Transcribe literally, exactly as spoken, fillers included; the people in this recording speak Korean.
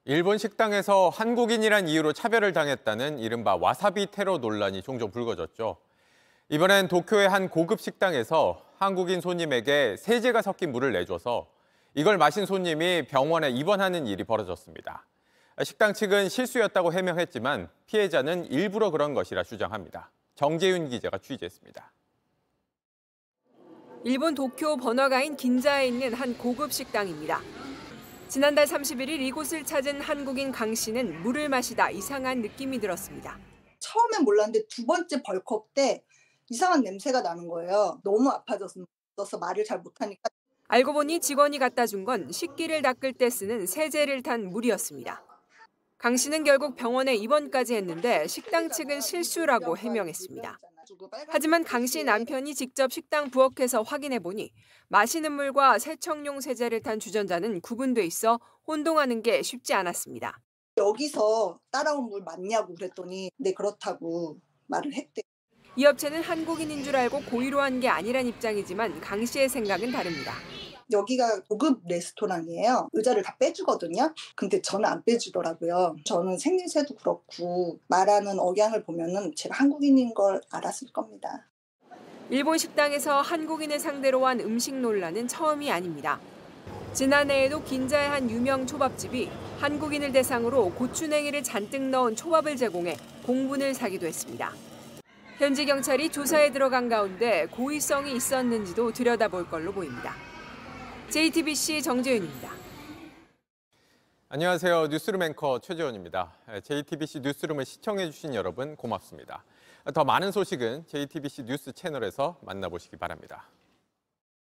일본 식당에서 한국인이란 이유로 차별을 당했다는 이른바 와사비 테러 논란이 종종 불거졌죠. 이번엔 도쿄의 한 고급 식당에서 한국인 손님에게 세제가 섞인 물을 내줘서 이걸 마신 손님이 병원에 입원하는 일이 벌어졌습니다. 식당 측은 실수였다고 해명했지만 피해자는 일부러 그런 것이라 주장합니다. 정재윤 기자가 취재했습니다. 일본 도쿄 번화가인 긴자에 있는 한 고급 식당입니다. 지난달 삼십일 일 이곳을 찾은 한국인 강 씨는 물을 마시다 이상한 느낌이 들었습니다. 처음엔 몰랐는데 두 번째 벌컥 때 이상한 냄새가 나는 거예요. 너무 아파져서 말을 잘 못하니까. 알고 보니 직원이 갖다 준 건 식기를 닦을 때 쓰는 세제를 탄 물이었습니다. 강 씨는 결국 병원에 입원까지 했는데 식당 측은 실수라고 해명했습니다. 하지만 강 씨 남편이 직접 식당 부엌에서 확인해 보니 마시는 물과 세척용 세제를 탄 주전자는 구분돼 있어 혼동하는 게 쉽지 않았습니다. 여기서 따라온 물 맞냐고 그랬더니 네 그렇다고 말을 했대. 이 업체는 한국인인 줄 알고 고의로 한 게 아니란 입장이지만 강 씨의 생각은 다릅니다. 여기가 고급 레스토랑이에요. 의자를 다 빼주거든요. 근데 저는 안 빼주더라고요. 저는 생김새도 그렇고 말하는 억양을 보면은 제가 한국인인 걸 알았을 겁니다. 일본 식당에서 한국인을 상대로 한 음식 논란은 처음이 아닙니다. 지난해에도 긴자의 한 유명 초밥집이 한국인을 대상으로 고추냉이를 잔뜩 넣은 초밥을 제공해 공분을 사기도 했습니다. 현지 경찰이 조사에 들어간 가운데 고의성이 있었는지도 들여다볼 걸로 보입니다. 제이티비씨 정재윤입니다. 안녕하세요. 뉴스룸 앵커 최재원입니다. 제이티비씨 뉴스룸을 시청해 주신 여러분 고맙습니다. 더 많은 소식은 제이티비씨 뉴스 채널에서 만나보시기 바랍니다.